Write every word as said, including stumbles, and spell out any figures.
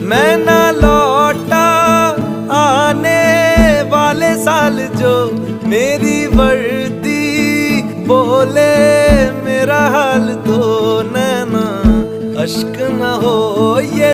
मैं ना लौटा आने वाले साल जो मेरी वर्दी बोले मेरा हाल तो नैना अश्क न हो ये